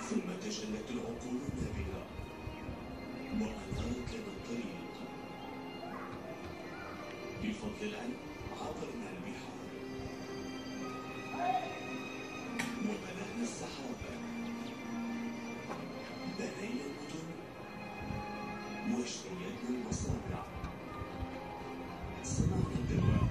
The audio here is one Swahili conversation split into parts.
ثم تجلت العقول النابلة وأنارت لنا الطريق. بفضل العلم عبرنا البحار وبلغنا السحاب، بنينا المدن وشيدنا المصانع، صنعنا الدواء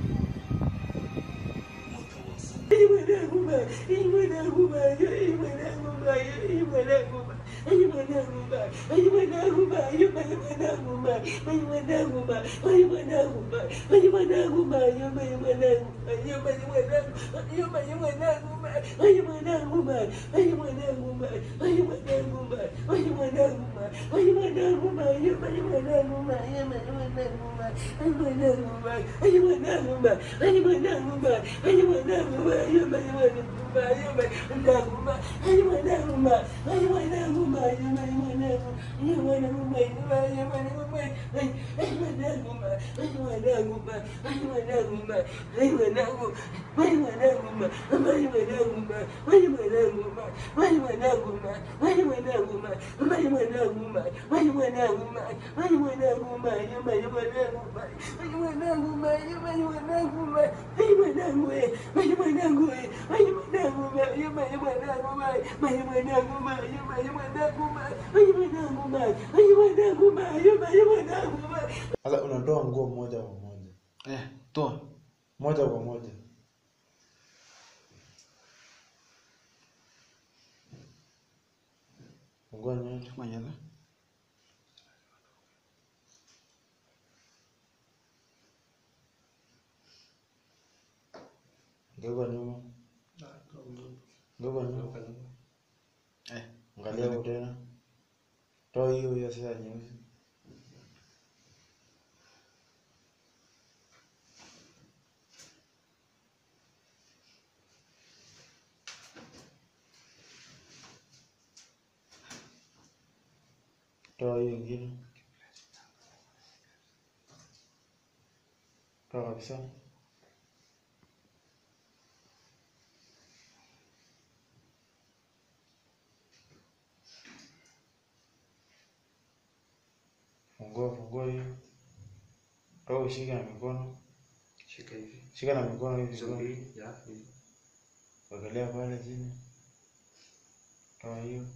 وتواصلنا. أيمناهما أيمناهما يا أيمناهما يا أيمناهما أيمناهما أيمناهما أيمناهما أيمناهما أيمناهما أيمناهما يا أيمناهما يا أيمناهما أيمناهما أيمناهما أيمناهما أيمناهما أيمناهما يا أيمناهما يا أيمناهما أيمناهما أيمناهما أيمناهما أيمناهما يا أيمناهما يا أيمناهما أيمناهما أيمناهما يا أيمناهما أيمناهما أيمناهما أيمناهما أيمناهما أيمناهما أيمناهما أيمناهما أيمناهما أيمناهما أيمناهما أيمناهما أيمناهما أيمناهما أيمناهما يا أيمناهما أيمناهما يا أيمناهما أيمناهما أيمناهما أيمناهما يا أيمناهما أيمناهما يا أيمناهما أيمناهما أيمناهما يا أيمناهما. Sasa unatoa nguo moja kwa moja. Toa. Moja kwa moja. Fungua nywele. Mwenyewe. Geuka nyuma. Geuka nyuma. Angalia huko tena. Toa hiyo sasa nyeusi. Toa hiyo ingine. Toa kabisa. Fungua hiyo. Toa ushike na mikono. Shika hivi. Shika na mikono hivi. Vizuri. Ya, hivi. Wekelea pale chini. Toa hiyo.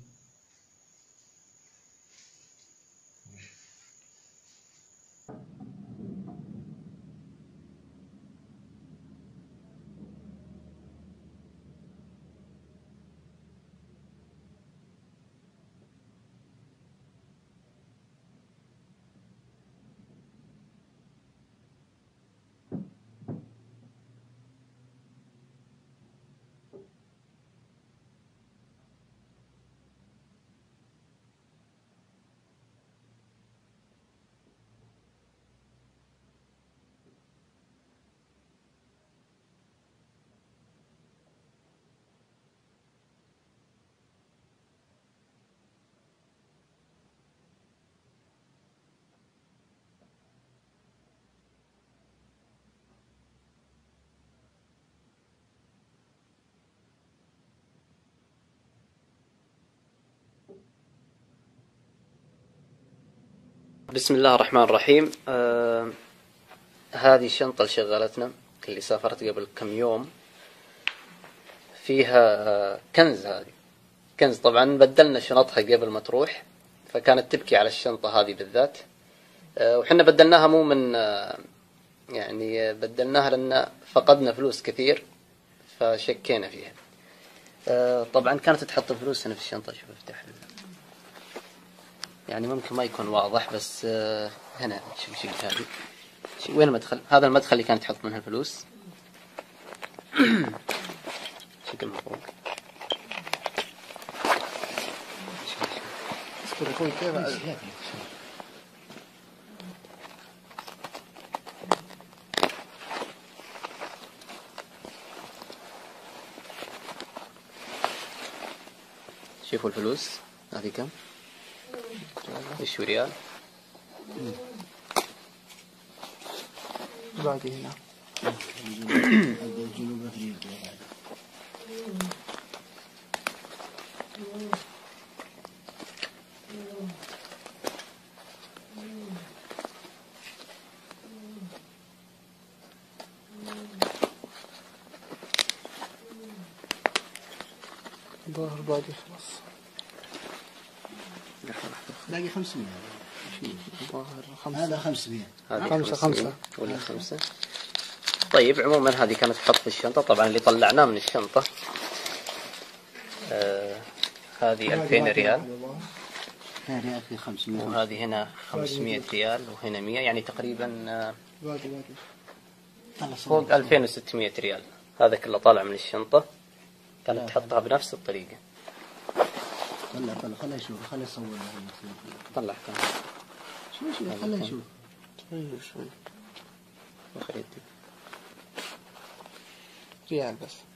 بسم الله الرحمن الرحيم. هذه الشنطة اللي شغلتنا اللي سافرت قبل كم يوم فيها كنز. هذه كنز طبعا بدلنا شنطها قبل ما تروح، فكانت تبكي على الشنطة هذه بالذات، وحنا بدلناها مو من يعني بدلناها لأن فقدنا فلوس كثير فشكينا فيها. طبعا كانت تحط الفلوس هنا في الشنطة. شوف افتح يعني ممكن ما يكون واضح بس هنا شوف شق هذه. وين المدخل؟ هذا المدخل اللي كانت تحط منه الفلوس. شق المفروض. اصبر اخوي كيف شوفوا الفلوس هذه كم؟ ايش ريال؟ باقي هنا. ظاهر باقي خلاص. باقي 500. ظاهر هذا 500. هذه 5 ولا 5. طيب عموما هذه كانت تحط في الشنطة. طبعا اللي طلعناه من الشنطة هذه 2000 ريال، هذا في 500. وهذه هنا 500 ريال، وهنا 100، يعني تقريبا فوق 2600 ريال. هذا كله طالع من الشنطة، كانت تحطها بنفس الطريقة. طلع خليه يشوف، خليه يصور. طلع كم شوي خليه يشوف. شوي ريال بس.